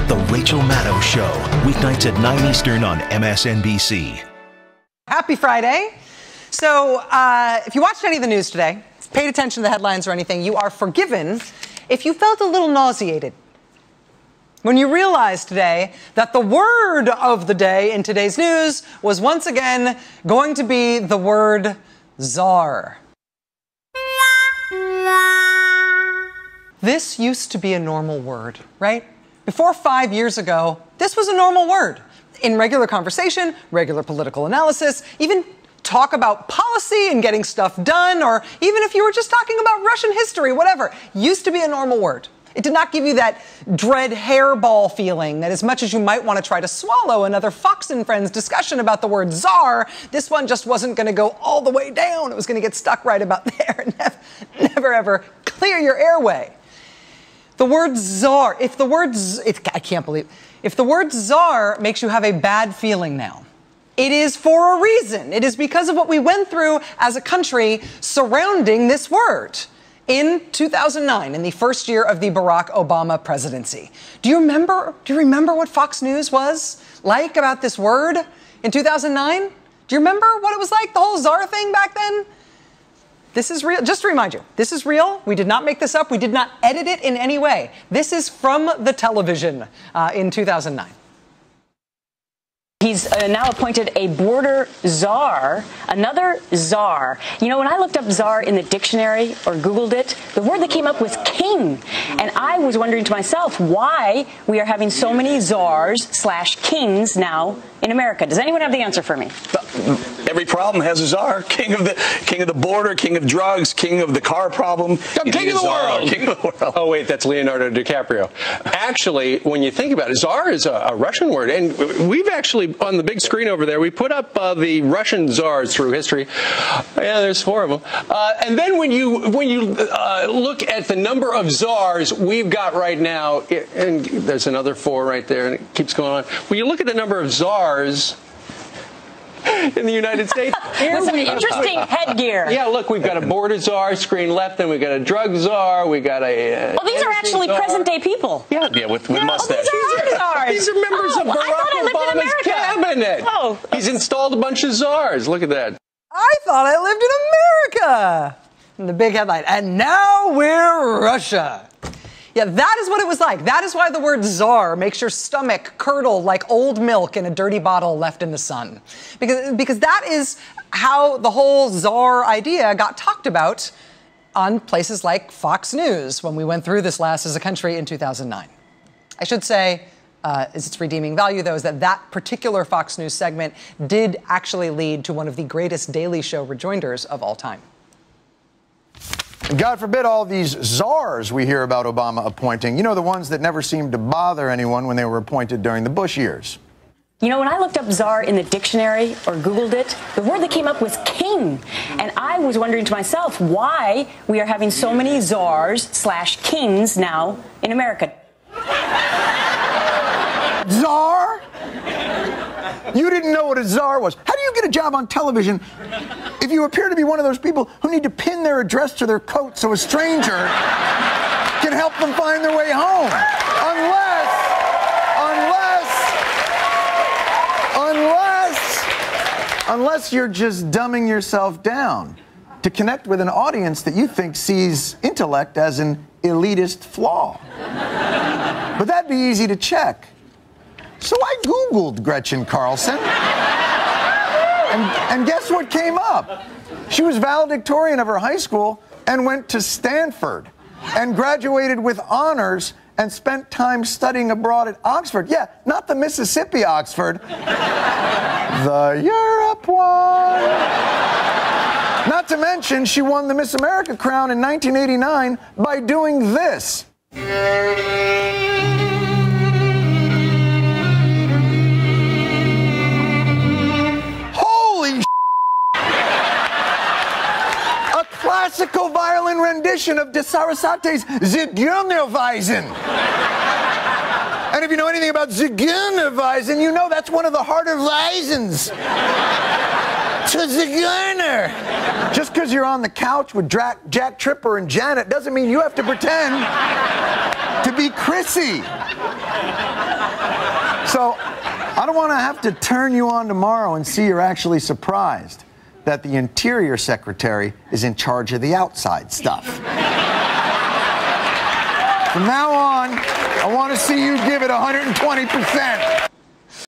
The Rachel Maddow Show, weeknights at 9 Eastern on MSNBC. Happy Friday. So if you watched any of the news today, paid attention to the headlines or anything, you are forgiven if you felt a little nauseated when you realized today that the word of the day in today's news was once again going to be the word czar. This used to be a normal word, right? Before 5 years ago, this was a normal word. In regular conversation, regular political analysis, even talk about policy and getting stuff done, or even if you were just talking about Russian history, whatever, used to be a normal word. It did not give you that dread hairball feeling that as much as you might want to try to swallow another Fox and Friends discussion about the word czar, this one just wasn't going to go all the way down. It was going to get stuck right about there and never ever clear your airway. The word czar, if the word czar makes you have a bad feeling now, it is for a reason. It is because of what we went through as a country surrounding this word in 2009, in the first year of the Barack Obama presidency. Do you remember what Fox News was like about this word in 2009? Do you remember what it was like, the whole czar thing back then? This is real. Just to remind you, this is real. We did not make this up. We did not edit it in any way. This is from the television in 2009. He's now appointed a border czar, another czar. You know, when I looked up czar in the dictionary or Googled it, the word that came up was king. And I was wondering to myself why we are having so many czars/kings now in America. Does anyone have the answer for me? Every problem has a czar. King of the border, king of drugs, king of the car problem. I'm king of the world. King of the world. Oh, wait, that's Leonardo DiCaprio. Actually, when you think about it, czar is a Russian word. And we've actually, on the big screen over there, we put up the Russian czars through history. Yeah, there's 4 of them. And then when you look at the number of czars we've got right now, and there's another 4 right there, and it keeps going on. When you look at the number of czars in the United States. That's an interesting headgear. Yeah, look, we've got a border czar, screen left, then we've got a drug czar, we got a... well, these are actually present-day people. Yeah, with mustaches. These are members of Barack Obama's cabinet. Oh. He's installed a bunch of czars. Look at that. I thought I lived in America. And the big headline, and now we're Russia. Yeah, that is what it was like. That is why the word czar makes your stomach curdle like old milk in a dirty bottle left in the sun. Because that is how the whole czar idea got talked about on places like Fox News when we went through this last as a country in 2009. I should say, is its redeeming value, though, is that particular Fox News segment did actually lead to one of the greatest Daily Show rejoinders of all time. God forbid all these czars we hear about Obama appointing. You know, the ones that never seemed to bother anyone when they were appointed during the Bush years. You know, when I looked up czar in the dictionary or Googled it, the word that came up was king. And I was wondering to myself why we are having so many czars/kings now in America. Czar? You didn't know what a czar was. How do you get a job on television if you appear to be one of those people who need to pin their address to their coat so a stranger can help them find their way home? Unless you're just dumbing yourself down to connect with an audience that you think sees intellect as an elitist flaw. But that'd be easy to check. So I Googled Gretchen Carlson. And guess what came up? She was valedictorian of her high school and went to Stanford and graduated with honors and spent time studying abroad at Oxford. Yeah, not the Mississippi Oxford. The Europe one. Not to mention, she won the Miss America crown in 1989 by doing this. Holy a classical violin rendition of de Sarasate's Zigeunerweisen. And if you know anything about Zigeunerweisen, you know that's one of the harder Weisens. To Zigeuner. Just because you're on the couch with Jack Tripper and Janet doesn't mean you have to pretend to be Chrissy. So I don't want to have to turn you on tomorrow and see you're actually surprised that the Interior Secretary is in charge of the outside stuff. From now on, I want to see you give it 120%.